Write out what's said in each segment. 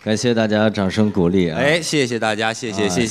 感谢大家掌声鼓励啊！ 哎，谢谢大家，谢谢朋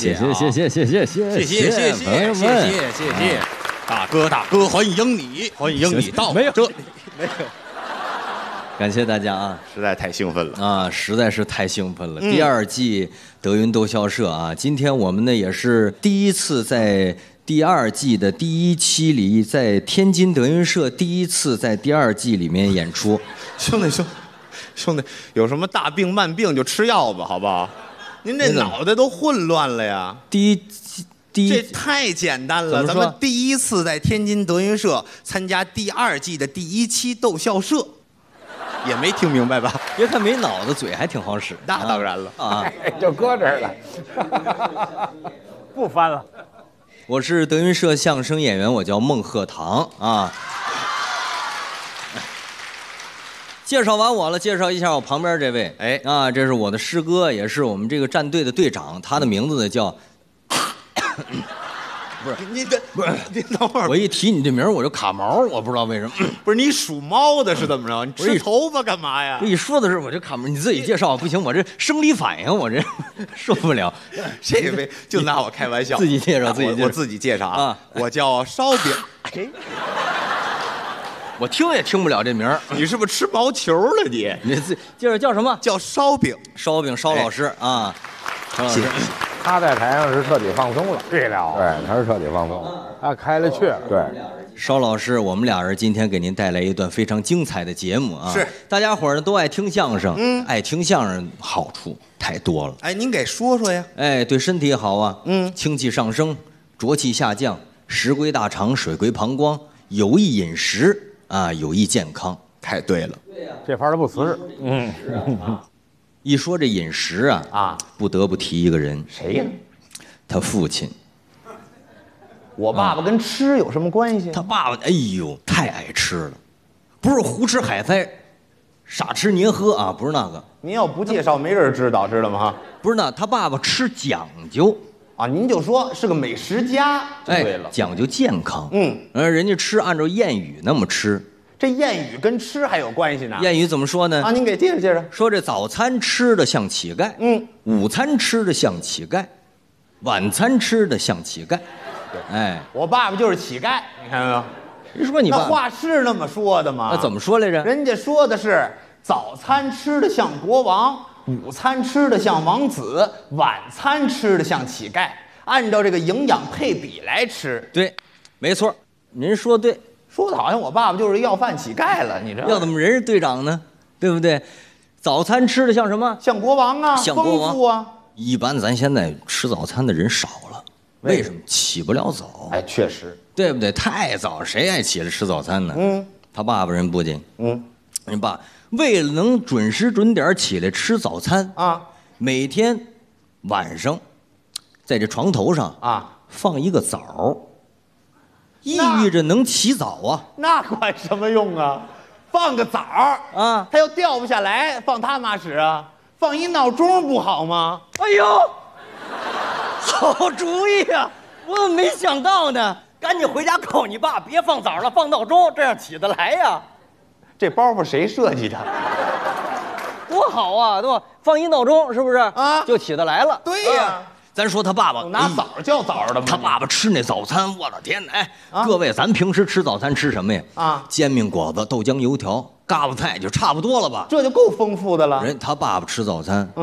友们，谢谢，大哥，欢迎你到没有这里，没有。 感谢大家啊！ 实在太兴奋了啊，实在是太兴奋了。第2季德云逗笑社啊，今天我们呢也是第一次在第2季的第1期里，在天津德云社第一次在第2季里面演出。 兄弟，有什么大病慢病就吃药吧，好不好？您这脑袋都混乱了呀！这太简单了，咱们第一次在天津德云社参加第2季的第1期逗笑社，也没听明白吧？ 别看没脑子，嘴还挺好使。 那当然了啊，就搁这儿了，不翻了。 我是德云社相声演员，我叫孟鹤堂啊。介绍完我了，介绍一下我旁边这位。哎啊，这是我的师哥，也是我们这个战队的队长。他的名字呢叫，不是你等会儿， 我一提你这名我就卡毛，我不知道为什么。 不是你属猫的是怎么着？你吃头发干嘛呀？ 我一说的是我就卡毛，你自己介绍不行，我这生理反应我这受不了。 这位就拿我开玩笑， 自己介绍， 我自己介绍啊，我叫烧饼。 我听也听不了这名儿， 你是不是吃毛球了你？ 你介绍叫什么？ 叫烧饼， 烧老师啊，烧老师。 他在台上是彻底放松了，对了，对，他是彻底放松，他开了去了。对， 烧老师，我们俩人今天给您带来一段非常精彩的节目啊！ 是， 大家伙儿呢都爱听相声，爱听相声好处太多了。 哎，您给说说呀？ 哎，对身体好啊，清气上升，浊气下降，食归大肠，水归膀胱，有益饮食。啊，有益健康， 太对了。 这番儿不辞实。 一说这饮食啊，不得不提一个人。 谁呀？ 他父亲。 我爸爸跟吃有什么关系？ 他爸爸，哎呦，太爱吃了，不是胡吃海塞，傻吃黏喝啊，不是那个。 您要不介绍，没人知道了吗？ 不是那，他爸爸吃讲究。 啊，您就说是个美食家就对了， 讲究健康。人家吃按照谚语那么吃， 这谚语跟吃还有关系呢。 谚语怎么说呢？ 啊，您给介绍。 说这早餐吃的像乞丐，午餐吃的像乞丐，晚餐吃的像乞丐。哎， 我爸爸就是乞丐，你看没有？ 谁说你爸爸？ 那话是那么说的吗？ 那怎么说来着？ 人家说的是早餐吃的像国王。午餐吃的像王子，晚餐吃的像乞丐，按照这个营养配比来吃。 对，没错，您说对， 说的好像我爸爸就是要饭乞丐了，你知道？ 要怎么人是队长呢？对不对？早餐吃的像什么？ 像国王啊， 像国王丰富啊。 一般咱现在吃早餐的人少了，为什么？起不了早。 哎，确实， 对不对？太早，谁爱起来吃早餐呢？他爸爸人不仅，人爸。为了能准时准点起来吃早餐啊，每天晚上在这床头上啊放一个枣，意味着能起早啊。 那管什么用啊？放个枣啊，它要掉不下来，放他妈使啊？放一闹钟不好吗？ 哎呦，好主意啊！我怎么没想到呢？赶紧回家告你爸，别放枣了，放闹钟，这样起得来呀。 这包袱谁设计的？ 多好啊，对吧？放一闹钟是不是啊？就起得来了。 对呀， 咱说他爸爸拿枣叫枣的吗？ 他爸爸吃那早餐，我的天哪！哎，各位，咱平时吃早餐吃什么呀？啊，煎饼果子、豆浆油条、嘎巴菜就差不多了吧？ 这就够丰富的了。 他爸爸吃早餐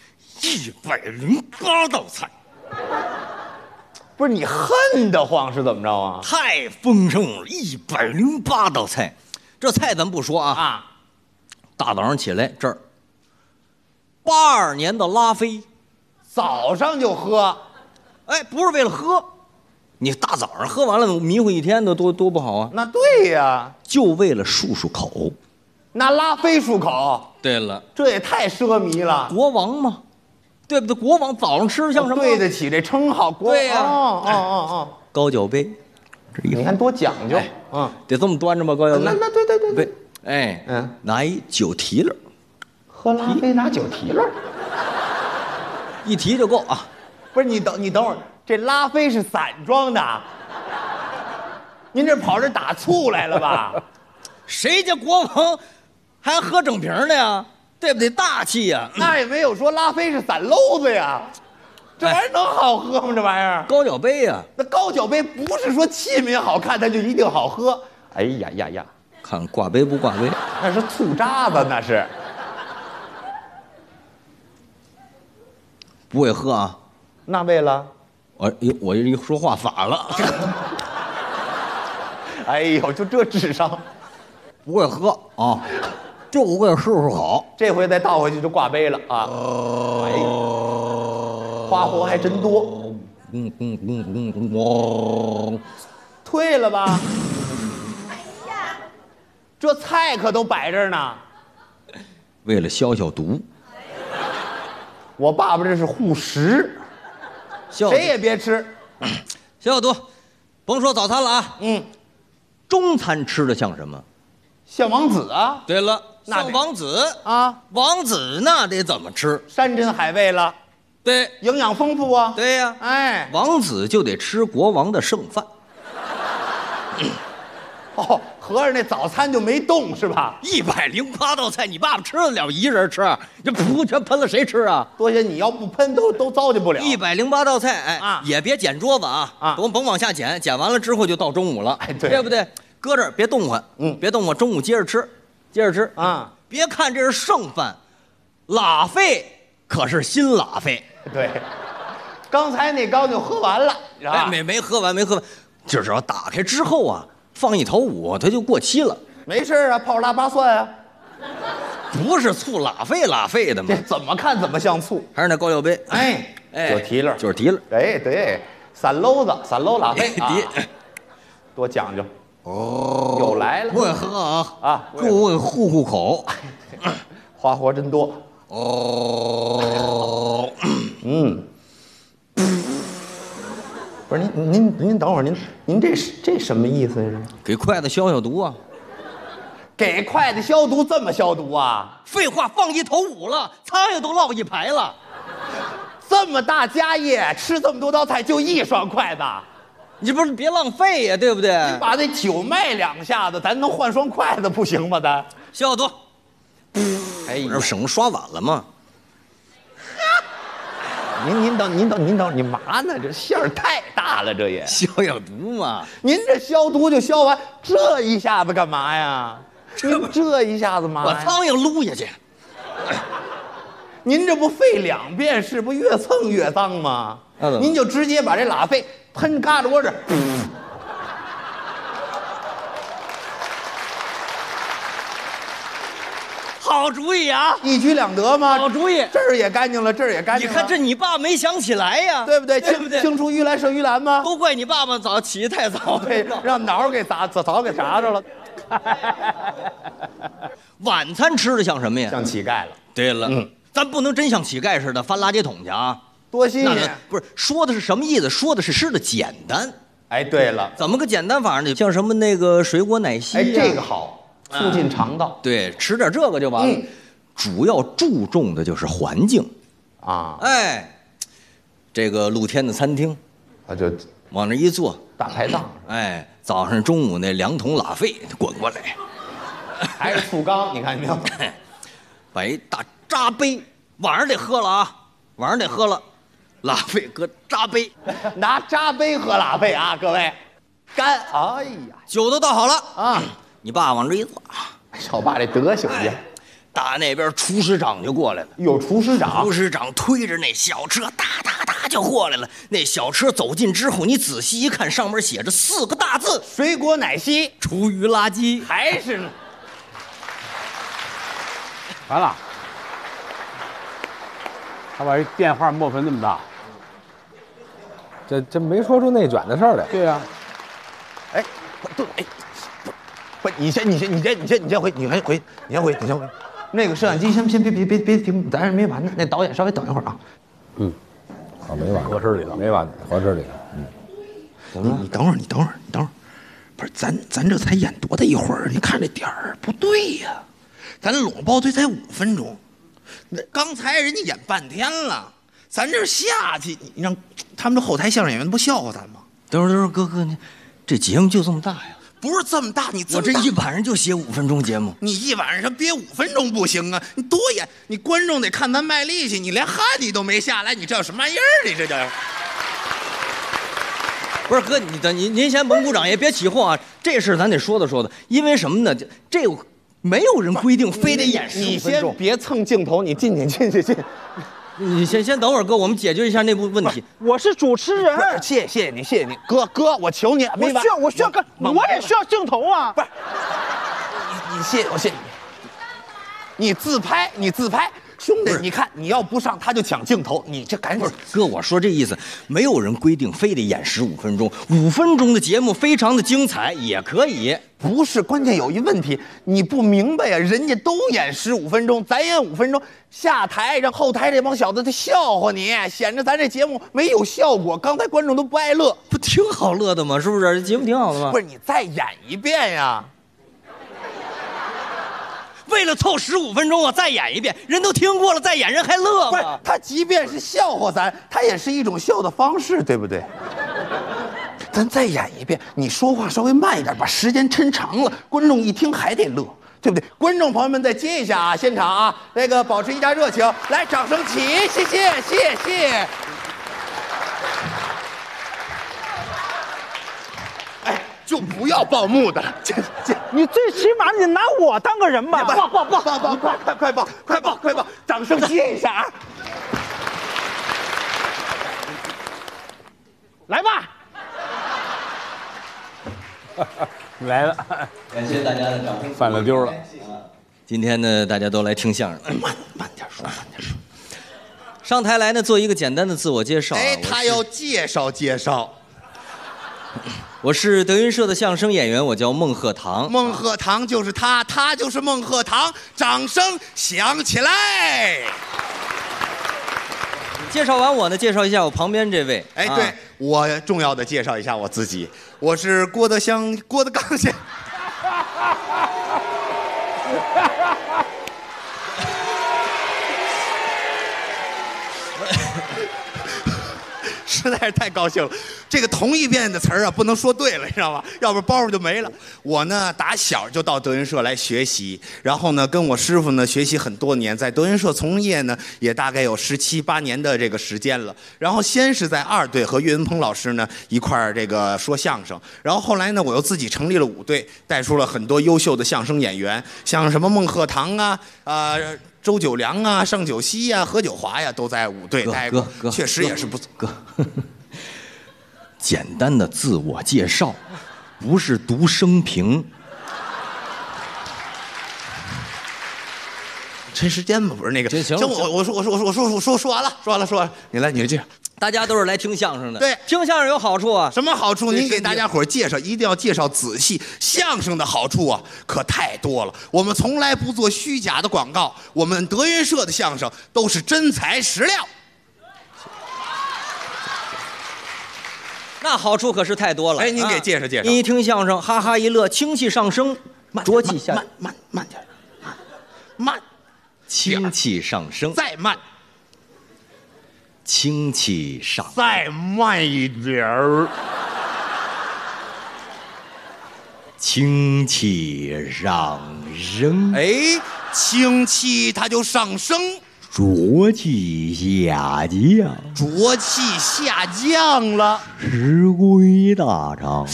，108道菜。 不是你恨得慌是怎么着啊？ 太丰盛了，108道菜。这菜咱不说啊，大早上起来这儿，82年的拉菲， 早上就喝， 哎，不是为了喝，你大早上喝完了迷糊一天的多不好啊。 那对呀， 就为了漱口， 拿拉菲漱口。 对了， 这也太奢靡了。 国王嘛，对不对？国王早上吃像什么？ 对得起这称号。 对呀，高脚杯。 你看多讲究， 得这么端着吗？高脚杯。 那对， 哎，拿一酒提溜， 喝拉菲拿酒提溜， 一提就够啊。 不是你等会儿，这拉菲是散装的，您这跑这打醋来了吧？ 谁家国王还喝整瓶的呀？ 对不对？大气呀！ 那也没有说拉菲是散漏子呀，这玩意儿能好喝吗？这玩意儿高脚杯呀！ 那高脚杯不是说器皿好看它就一定好喝。哎呀呀呀！ 看挂杯不挂杯？ 那是醋渣子，那是。 不会喝啊？ 那为了？ 我一说话反了。 哎呦，就这智商， 不会喝啊，就会试试好。 这回再倒回去就挂杯了啊！哎，花活还真多。退了吧？哎呀，这菜可都摆这儿呢。 为了消毒。 我爸爸这是护食，谁也别吃。 消毒，甭说早餐了啊。中餐吃的像什么？ 像王子啊。 对了，像王子啊。 王子那得怎么吃？ 山珍海味了。 对， 营养丰富啊。 对呀。 哎， 王子就得吃国王的剩饭。 哦，合着那早餐就没动是吧 ？108道菜，你爸爸吃得了一人吃？这噗全喷了谁吃啊？ 多些你要不喷都糟践不了。 108道菜，哎也别捡桌子啊，甭往下捡，捡完了之后就到中午了， 哎，对不对？搁这儿别动换，别动换，中午接着吃啊！别看这是剩饭，拉菲可是新拉菲。 对，刚才那缸就喝完了， 没喝完，这只要打开之后啊。放1头5，它就过期了。 没事啊，泡腊八蒜啊。 不是醋拉菲的吗？ 这怎么看怎么像醋。 还是那高脚杯。 哎，就是提了， 就是提了。 哎，对，散篓拉菲啊，多讲究。哦，又来了。 不会喝啊，诸位护口。 花活真多。 哦， 不是您等会儿，您这什么意思呀？ 给筷子消毒啊！ 给筷子消毒这么消毒啊？ 废话，放1头5了，苍蝇都落1排了。 这么大家业，吃这么多道菜就1双筷子， 你不是别浪费呀，对不对？ 你把那酒迈2下子，咱能换双筷子不行吗？咱消毒。 哎， 这不省刷碗了吗？ 您等，你嘛呢？这馅儿太大了，这也消毒嘛。 您这消毒就消完，这一下子干嘛呀？这一下子嘛， 把苍蝇撸下去。 您这不费2遍是不越蹭越脏吗？您就直接把这拉菲喷嘎吱窝这儿。 好主意啊！ 一举两得吗？ 好主意， 这儿也干净了，这儿也干净了。 你看这你爸没想起来呀， 对不对？ 对不对？ 青出于蓝胜于蓝吗？ 都怪你爸爸早起得太早， 对，让脑给早给砸着了。 晚餐吃的像什么呀？ 像乞丐了。 对了，咱不能真像乞丐似的翻垃圾桶去啊！ 多新鲜！ 不是说的是什么意思？说的是吃的简单。 哎，对了， 怎么个简单法呢？像什么那个水果奶昔， 哎，这个好，促进肠道。 对，吃点这个就完了。主要注重的就是环境啊！ 哎，这个露天的餐厅， 他就往那一坐， 大排档。 哎，早上中午那2桶拉菲滚过来， 还是醋缸，你看见没有？ 把一大扎杯，晚上得喝了啊，晚上得喝了，拉菲搁扎杯， 拿扎杯喝拉菲啊，各位，干！哎呀， 酒都倒好了啊， 你爸往这一坐， 我爸这德行去。 打那边厨师长就过来了， 有厨师长， 厨师长推着那小车，哒哒哒就过来了。那小车走近之后，你仔细一看，上面写着4个大字： 水果奶昔， 厨余垃圾。 还是呢？ 完了，他把电话磨分那么大， 这没说出内卷的事儿来。 对呀， 哎，对，哎，不，你先回，你先回。那个摄像机先别停，咱没完呢。那导演稍微等一会儿啊。 好，没完， 合适里了， 没完，合适里了。 你等会儿，不是咱这才演多大一会儿？你看这点儿不对呀，咱拢包队才5分钟，那刚才人家演半天了，咱这下去，你让他们这后台相声演员不笑话咱吗？ 等会儿，哥，这节目就这么大呀？ 不是这么大， 我这一晚上就写5分钟节目。 你一晚上憋5分钟不行啊！你多演，你观众得看咱卖力气，你连汗你都没下来，你这叫什么玩意儿？你这叫？ 不是哥，您先甭鼓掌，也别起哄啊！这事咱得说的，因为什么呢？这没有人规定非得演15分钟。 你先别蹭镜头，你进。 你先等会儿，哥，我们解决一下内部问题。 我是主持人， 谢谢你，哥，我求你， 我需要干，我也需要镜头啊！ 不是，你谢你，你自拍，兄弟，你看你要不上他就抢镜头，你这赶紧。 哥，我说这意思，没有人规定非得演15分钟，5分钟的节目非常的精彩也可以。 不是，关键有一问题，你不明白呀，人家都演15分钟，咱演5分钟，下台让后台这帮小子他笑话你，显着咱这节目没有效果。刚才观众都不爱乐， 不挺好乐的吗？是不是？节目挺好的吗？ 不是，你再演一遍呀。 为了凑15分钟，我再演一遍，人都听过了，再演人还乐吗？ 不是，他即便是笑话咱，他也是一种笑的方式，对不对？咱再演一遍，你说话稍微慢一点，把时间抻长了，观众一听还得乐，对不对？观众朋友们再接一下啊，现场啊，那个保持一下热情，来，掌声起，谢谢。就不要报幕的了， 你最起码你拿我当个人吧！ 快报！掌声接一下啊！ 来吧！ 来了， 感谢大家的掌声。 犯了丢了。 今天呢，大家都来听相声，慢点说。上台来呢，做一个简单的自我介绍。 他要介绍。 我是德云社的相声演员，我叫孟鹤堂。 孟鹤堂就是他，他就是孟鹤堂。掌声响起来！ 介绍完我呢，介绍一下我旁边这位。 对，我重要的介绍一下我自己，我是郭德纲先。实在是太高兴了，这个同一遍的词儿啊，不能说对了，你知道吗？要不包袱就没了。我呢，打小就到德云社来学习，然后呢，跟我师傅呢学习很多年，在德云社从业呢，也大概有17、18年的这个时间了。然后先是在2队和岳云鹏老师呢一块儿这个说相声，然后后来呢，我又自己成立了5队，带出了很多优秀的相声演员，像什么孟鹤堂啊，周九良啊、尚九熙呀、何九华呀，都在5队待过，确实也是不错。 哥，简单的自我介绍，不是读生平。 抻时间嘛，不是那个。 行， 我说完了，你来介绍。 大家都是来听相声的， 对， 听相声有好处啊。 什么好处？您给大家伙介绍，一定要介绍仔细。相声的好处啊，可太多了。我们从来不做虚假的广告，我们德云社的相声都是真材实料。 那好处可是太多了。 您给介绍介绍。 一听相声，哈哈一乐，清气上升，浊气下， 慢点，慢， 清气上升， 再慢。 清气上， 再慢一点儿。 清气上升， 清气它就上升， 浊气下降， 浊气下降了， 食归大肠，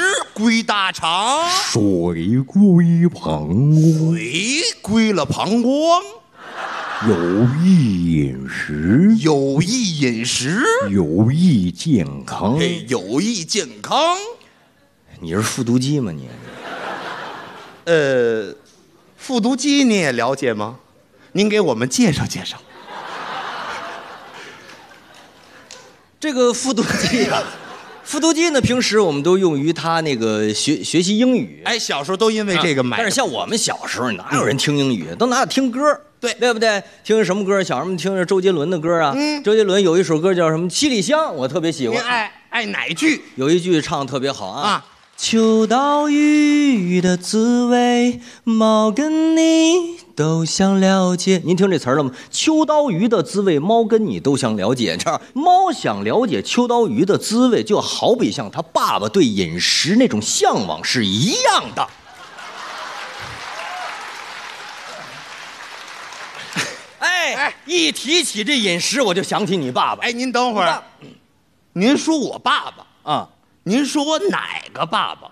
水归膀胱， 水归了膀胱。 有益饮食， 有益健康。 你是复读机吗你？ 复读机你也了解吗？您给我们介绍介绍。 这个复读机啊，复读机呢，平时我们都用于它那个学习英语。 小时候都因为这个买。 但是像我们小时候，哪有人听英语？都拿着听歌。对不对？听什么歌？小时候们听着周杰伦的歌啊。周杰伦有一首歌叫什么《七里香》，我特别喜欢。 您爱哪句？ 有一句唱得特别好啊。 秋刀鱼的滋味，猫跟你都想了解。您听这词儿了吗？秋刀鱼的滋味，猫跟你都想了解。这样，猫想了解秋刀鱼的滋味，就好比像他爸爸对饮食那种向往是一样的。哎，一提起这饮食，我就想起你爸爸。 哎，您等会儿，您说我爸爸啊？您说我哪个爸爸？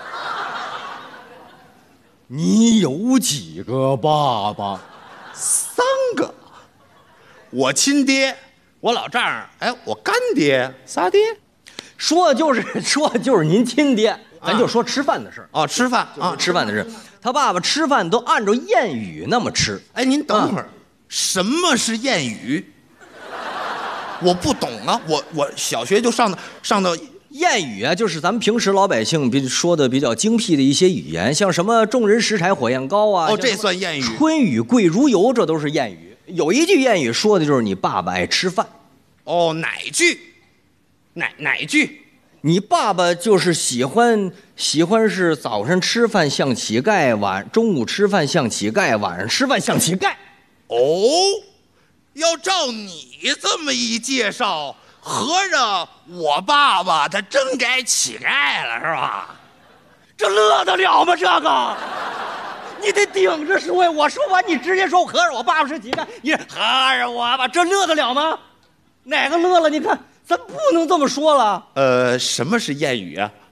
你有几个爸爸 ？3个。我亲爹，我老丈人，哎，我干爹，仨爹。 说的就是您亲爹，咱就说吃饭的事儿。 哦，吃饭啊，吃饭的事。他爸爸吃饭都按照谚语那么吃。 哎，您等会儿，什么是谚语？我不懂啊，我小学就上到。 谚语啊，就是咱们平时老百姓说的比较精辟的一些语言，像什么众人拾柴火焰高啊， 哦，这算谚语。 春雨贵如油，这都是谚语。有一句谚语说的就是你爸爸爱吃饭。 哦，哪句？哪句？ 你爸爸就是喜欢是早上吃饭像乞丐，中午吃饭像乞丐，晚上吃饭像乞丐。 哦，要照你这么一介绍。合着我爸爸他真该乞丐了是吧？ 这乐得了吗？这个，你得顶着说呀！我说完你直接说合着我爸爸是乞丐，你合着我吧，这乐得了吗？哪个乐了？你看，咱不能这么说了。 什么是谚语啊？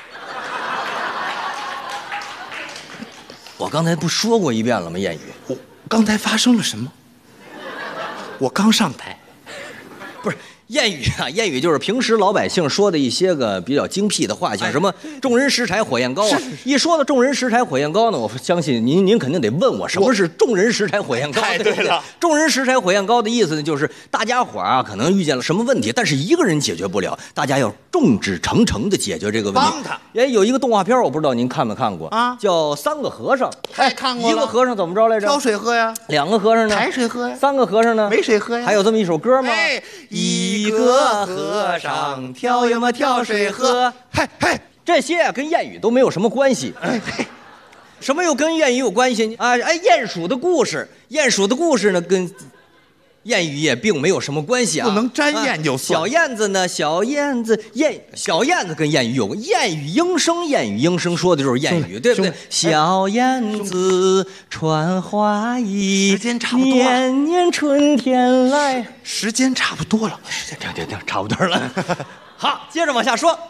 我刚才不说过一遍了吗？谚语。 我刚才发生了什么？我刚上台， 不是。谚语啊，谚语就是平时老百姓说的一些个比较精辟的话，像什么“众人拾柴火焰高”啊。一说到“众人拾柴火焰高”呢，我相信您肯定得问我什么是“众人拾柴火焰高”。 太对了，“ 众人拾柴火焰高”的意思呢，就是大家伙啊可能遇见了什么问题，但是一个人解决不了，大家要众志成城的解决这个问题。 帮他。 哎，有一个动画片，我不知道您看没看过啊，叫《3个和尚》。 太看过了。 一个和尚怎么着来着？ 挑水喝呀。 2个和尚呢？ 抬水喝呀。 3个和尚呢？ 没水喝呀。 还有这么一首歌吗？ 哎，一个和尚挑呀嘛挑水喝，嘿嘿， 这些啊跟谚语都没有什么关系。什么又跟谚语有关系啊？哎，鼹鼠的故事呢跟谚语也并没有什么关系啊， 不能沾谚就算。 小燕子呢？小燕子跟谚语有关。谚语应声说的就是谚语，对不对？小燕子穿花衣， 时间差不多了。 年年春天来， 时间差不多了。 停，差不多了。好，接着往下说。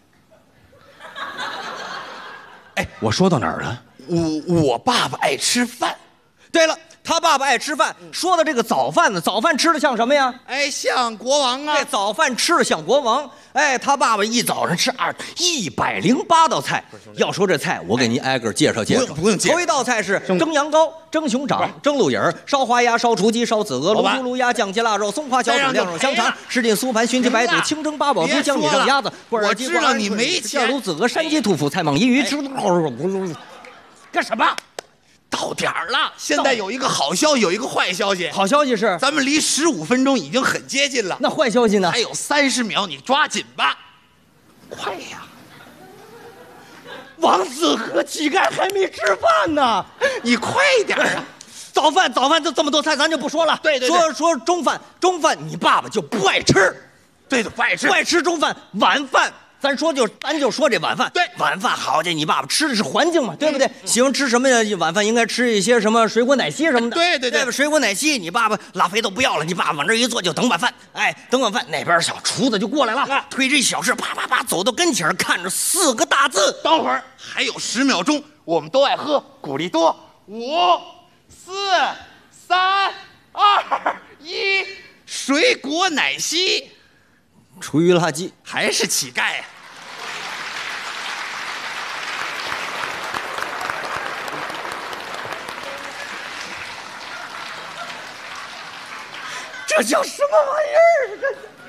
哎，我说到哪儿了？ 我爸爸爱吃饭。 对了。他爸爸爱吃饭，说的这个早饭呢，早饭吃的像什么呀？ 哎，像国王啊！ 这早饭吃的像国王。哎，他爸爸一早上吃108道菜。要说这菜，我给您挨个介绍介绍。 不用介绍。 头一道菜是蒸羊羔、蒸熊掌、蒸鹿尾儿、烧花鸭、烧雏鸡、烧子鹅、卤猪、卤鸭、酱鸡腊肉、松花小肚、晾肉香肠、什锦酥盘、熏鸡白肚、清蒸八宝猪、江米蒸鸭子、罐儿鸡、 我知道你没钱。 馅卤子鹅、山鸡兔脯、菜蟒银鱼，吃干什么？ 到点儿了，现在有一个好消息，有一个坏消息。 好消息是， 咱们离15分钟已经很接近了。 那坏消息呢？ 还有30秒，你抓紧吧。快呀！ 王子和乞丐还没吃饭呢， 你快点啊！ 早饭就这么多菜，咱就不说了。 对， 说中饭，你爸爸就不爱吃。 对，不爱吃， 不爱吃中饭，晚饭。咱就说这晚饭， 对， 晚饭好家伙，你爸爸吃的是环境嘛，对不对？喜欢吃什么呀？晚饭应该吃一些什么水果奶昔什么的， 对， 水果奶昔，你爸爸拉肥都不要了，你爸爸往这一坐就等晚饭，哎，等晚饭，那边小厨子就过来了，推着一小匙，啪啪啪走到跟前，看着4个大字， 等会儿还有10秒钟，我们都爱喝古力多，5、4、3、2、1，水果奶昔。 厨余垃圾还是乞丐呀、 这叫什么玩意儿？